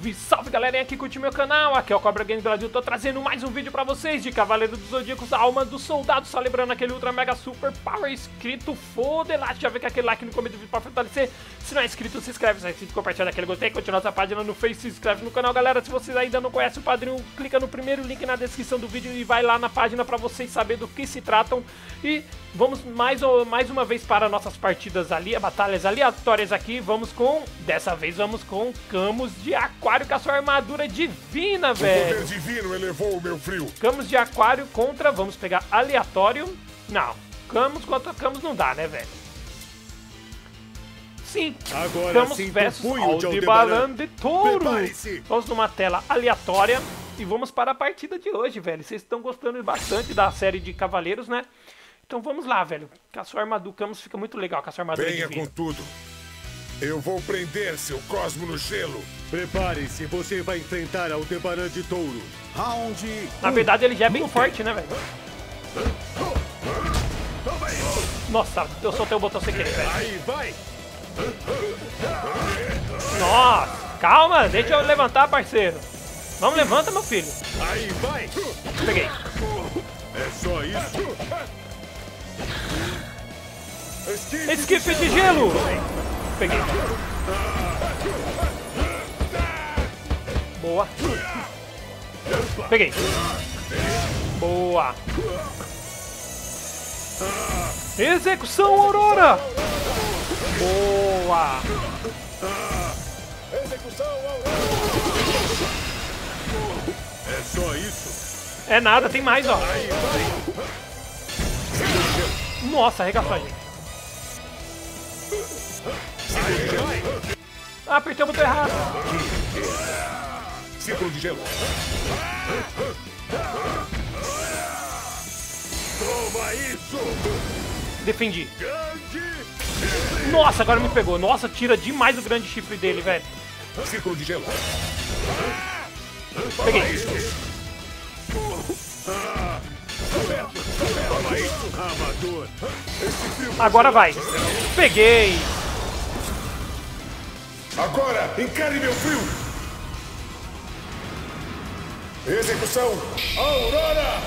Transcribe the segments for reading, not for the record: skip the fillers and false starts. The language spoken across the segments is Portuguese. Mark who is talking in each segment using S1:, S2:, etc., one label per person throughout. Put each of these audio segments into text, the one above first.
S1: Salve, salve galerinha que curte meu canal, aqui é o Cobra Games Brasil, tô trazendo mais um vídeo pra vocês de Cavaleiro dos Zodíacos, a alma do soldado, só lembrando aquele ultra mega super power escrito foda-lá, já vê que aquele like no começo do vídeo pra fortalecer, se não é inscrito se inscreve, se compartilha aquele gostei, continua essa página no Face, se inscreve no canal galera, se vocês ainda não conhecem o padrinho, clica no primeiro link na descrição do vídeo e vai lá na página pra vocês saberem do que se tratam e vamos mais uma vez para nossas partidas ali, batalhas aleatórias aqui, dessa vez vamos com Camus de Aquário com a sua armadura divina, velho.
S2: O poder divino elevou o meu frio.
S1: Camus de Aquário contra, vamos pegar aleatório. Não, Camus contra Camus não dá, né, velho? Sim,
S2: Agora
S1: Camus
S2: sim,
S1: versus
S2: punho de
S1: Aldebaran de Touro.
S2: Prepare-se.
S1: Vamos numa tela aleatória e vamos para a partida de hoje, velho. Vocês estão gostando bastante da série de Cavaleiros, né? Então vamos lá, velho. Com a sua armadura, Camus fica muito legal com a sua armadura
S2: Venha
S1: divina.
S2: com tudo. Eu vou prender seu cosmo no gelo.
S3: Prepare-se, você vai enfrentar Aldebaran de Touro.
S2: Round.
S1: Na verdade ele já é bem forte, né, velho? Nossa, eu soltei o botão sem querer, velho.
S2: Aí vai.
S1: Nossa, calma, deixa eu levantar, parceiro. Vamos, levanta, meu filho.
S2: Aí vai.
S1: Peguei.
S3: É só isso?
S1: Esquife de gelo. Peguei. Boa. Peguei. Boa. Execução Aurora. Boa.
S2: Execução Aurora.
S3: É só isso?
S1: É nada, tem mais, ó.
S2: Aí vai.
S1: Nossa, arregaçou a gente. Ah, apertei o botão errado.
S2: Círculo de gelo.
S3: Toma isso!
S1: Defendi.
S3: Grande!
S1: Nossa, agora me pegou. Nossa, tira demais o grande chifre dele, velho.
S2: Círculo de gelo.
S1: Peguei.
S3: Toma isso, amador!
S1: Agora vai. Peguei.
S2: Agora, encare meu frio. Execução Aurora.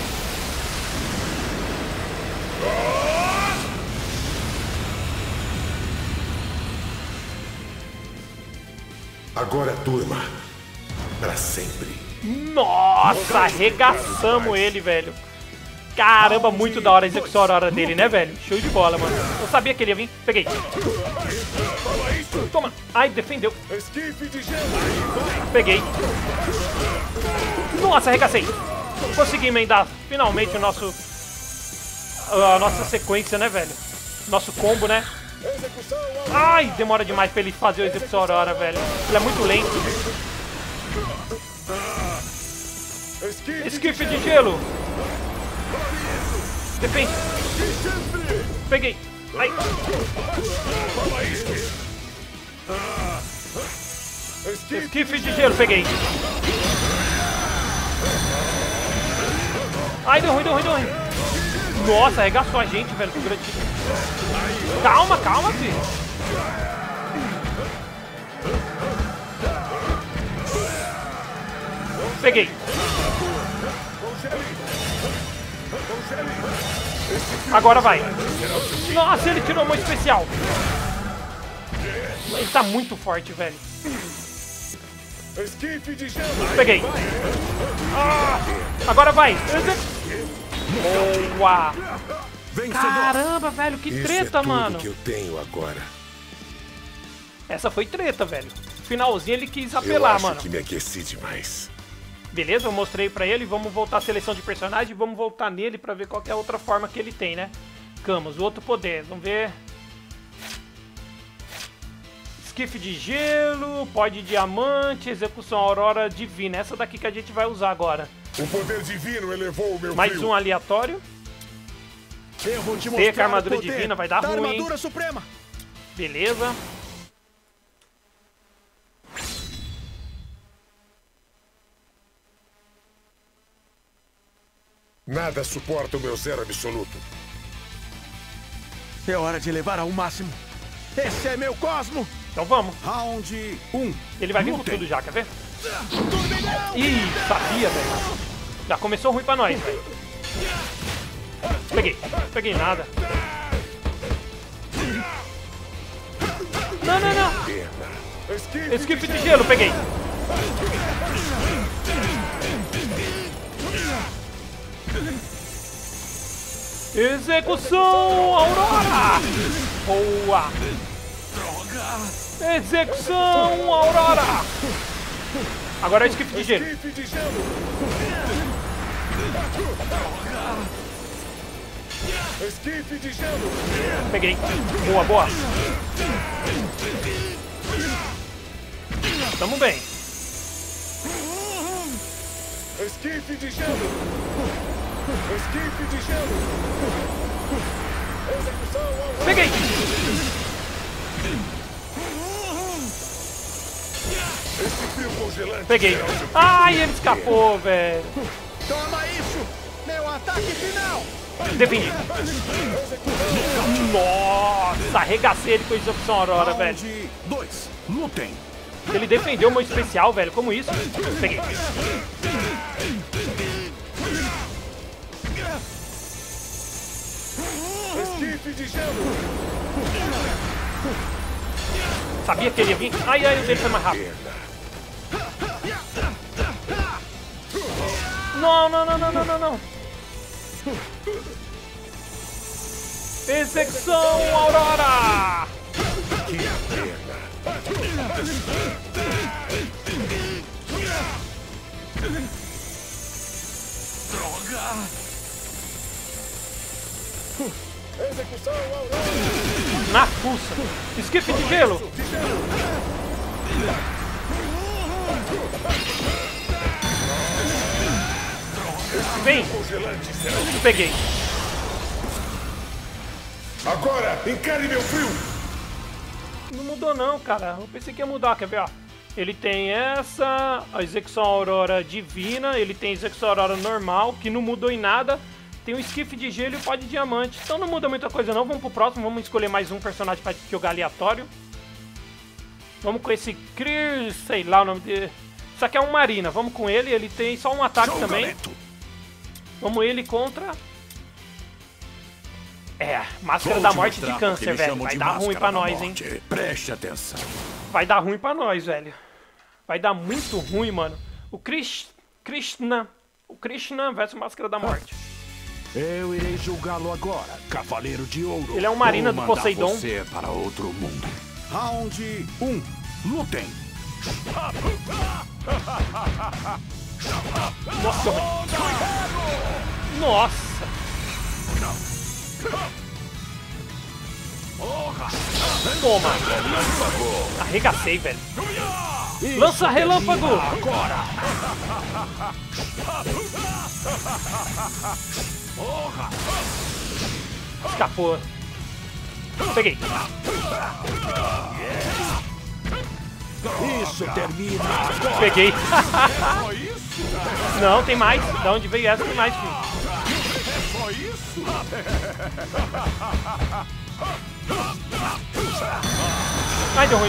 S2: Agora, turma, pra sempre.
S1: Nossa, arregaçamos ele, velho. Caramba, muito da hora a execução Aurora dele, né, velho? Show de bola, mano. Eu sabia que ele ia vir. Peguei. Toma. Ai, defendeu.
S2: Esquife de gelo.
S1: Peguei. Nossa, arregacei. Consegui emendar finalmente a nossa sequência, né, velho? Nosso combo, né?
S2: Execução Aurora.
S1: Ai, demora demais pra ele fazer o execução Aurora, velho. Ele é muito lento. Esquife de gelo. Defende. Peguei. Ai. Esquife de gelo, peguei. Ai, deu ruim, deu ruim, deu ruim. Nossa, arregaçou a gente, velho, com o grande... Calma, calma, filho. Peguei. Agora vai. Nossa, ele tirou uma especial. Ele tá muito forte, velho.
S2: Esquife de gelo.
S1: Peguei. Ah, agora vai. Boa. Caramba, velho, que
S2: Isso
S1: treta,
S2: é tudo
S1: mano.
S2: que eu tenho agora.
S1: Essa foi treta, velho. Finalzinho ele quis
S2: Eu
S1: apelar,
S2: acho
S1: mano.
S2: que me aqueci demais.
S1: Beleza, eu mostrei pra ele. Vamos voltar à seleção de personagem. Vamos voltar nele pra ver qual que é a outra forma que ele tem, né? Camus, o outro poder. Vamos ver. Esquife de gelo, pó de diamante, execução aurora divina. Essa daqui que a gente vai usar agora.
S2: O poder divino elevou o meu
S1: Mais
S2: frio.
S1: um aleatório.
S3: Eu vou te
S1: Sei que a
S3: mostrar
S1: armadura
S3: o poder
S1: divina vai dar
S3: da
S1: ruim, hein?
S3: armadura suprema.
S1: Beleza.
S2: Nada suporta o meu zero absoluto.
S3: É hora de levar ao máximo. Esse é meu cosmo!
S1: Então vamos.
S4: Round 1.
S1: Ele vai vir com tudo já, quer ver? Ih, sabia, velho. Já começou ruim pra nós, velho. Peguei nada. Não. Esquife de gelo, peguei. Execução, Aurora! Boa! Execução, Aurora! Agora é esquife de gelo.
S2: Esquife de gelo.
S1: Peguei. Boa. Tamo bem.
S2: Esquife de gelo. Esquife de gelo. Execução, Aurora.
S1: Peguei.
S2: Esse fio congelante.
S1: Peguei. Ai, ele escapou, velho.
S4: Toma isso! Meu ataque final!
S1: Defendi. Nossa, arregacei ele com execução Aurora, velho.
S4: Round 2. Lutem!
S1: Ele defendeu o meu especial, velho. Como isso? Peguei.
S2: Esquife de gelo.
S1: Sabia que ele ia vir? Ai, o dele foi mais rápido. Não. Execução Aurora!
S2: Que pena. Execução, Aurora.
S1: Na fuça. Esquife de gelo. Vem.
S2: Congelante, será?
S1: Peguei.
S2: Agora, encare meu frio.
S1: Não mudou não, cara. Eu pensei que ia mudar, quer ver, ó. Ele tem essa, a execução Aurora divina, ele tem a execução Aurora normal, que não mudou em nada. Tem o esquife de gelo e o pó de diamante. Então não muda muita coisa não. Vamos pro próximo, vamos escolher mais um personagem pra jogar aleatório. Vamos com esse Clear, sei lá o nome dele. Isso aqui é um Marina, vamos com ele, ele tem só um ataque também. Vamos ele contra... Máscara da Morte de Câncer, velho. Vai dar ruim pra nós, hein.
S4: Preste atenção.
S1: Vai dar ruim pra nós, velho. Vai dar muito ruim, mano. O Krishna versus Máscara da Morte.
S4: Eu irei julgá-lo agora, Cavaleiro de Ouro.
S1: Ele é um Marina do
S4: Vou mandar
S1: Poseidon.
S4: você para outro mundo. Round 1. Lutem.
S1: Nossa, nossa. Toma. Arregacei, velho. Lança relâmpago.
S4: Agora.
S1: Escapou. Peguei.
S4: Isso termina agora.
S1: Peguei. Não, tem mais. De onde veio essa, tem mais, filho.
S4: Só isso?
S1: Ai, deu ruim.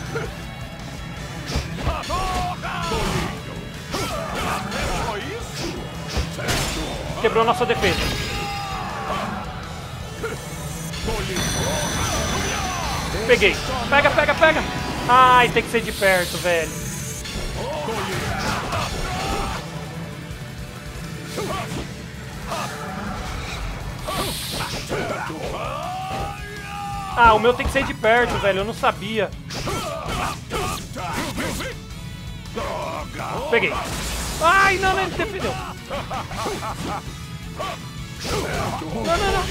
S1: Quebrou nossa defesa. Peguei. Pega. Ai, tem que ser de perto, velho. Ah, o meu tem que ser de perto, velho. Eu não sabia. Peguei. Ai, não, ele defendeu. Não.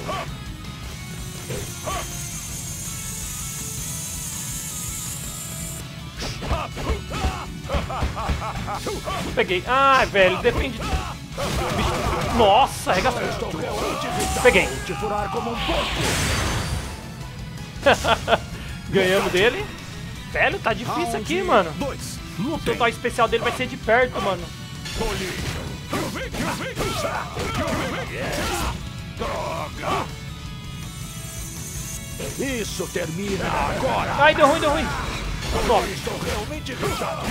S1: Peguei. Ai, velho, defende. Nossa, arregaçou. Peguei. Ganhamos dele. Velho, tá difícil aqui, mano. O total especial dele vai ser de perto, mano.
S5: Isso termina agora.
S1: Ai, deu ruim, deu ruim. Top.
S5: Estou realmente irritado.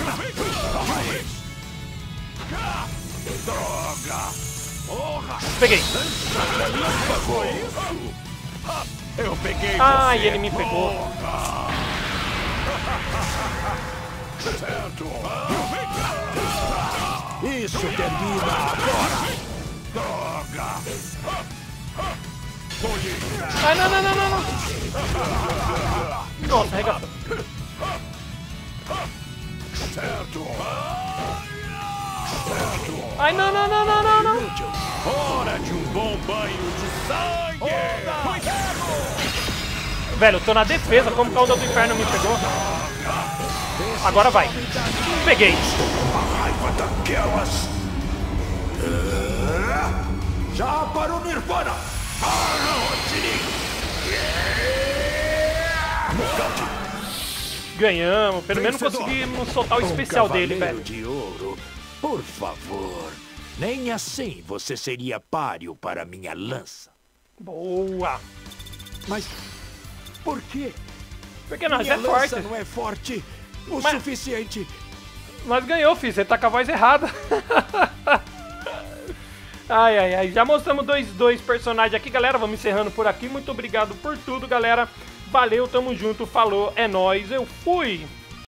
S5: Droga. Porra.
S1: Peguei.
S5: Foi isso? Eu peguei
S1: Ai,
S5: você.
S1: ele me pegou.
S5: Certo. Isso termina agora. Droga.
S1: Ai, não, não, não, não, não. Nossa, arregaçou.
S5: Certo.
S1: Ai, não, não, não, não, não, não.
S5: Hora de um bom banho de sangue.
S1: Velho, eu tô na defesa, como que a onda do inferno me pegou? Agora vai. Peguei.
S5: Raiva daquelas. Já para o Nirvana.
S1: Ganhamos, pelo menos conseguimos soltar o especial dele, velho.
S5: De ouro, por favor. Nem assim você seria páreo para minha lança.
S1: Boa.
S5: Mas por quê?
S1: Porque nós
S5: Minha
S1: é
S5: lança
S1: forte.
S5: não é forte o
S1: Mas-
S5: suficiente.
S1: Nós ganhou, filho. Você tá com a voz errada. Ai, ai, ai. Já mostramos dois personagens aqui, galera. Vamos encerrando por aqui. Muito obrigado por tudo, galera. Valeu, tamo junto. Falou, é nóis. Eu fui.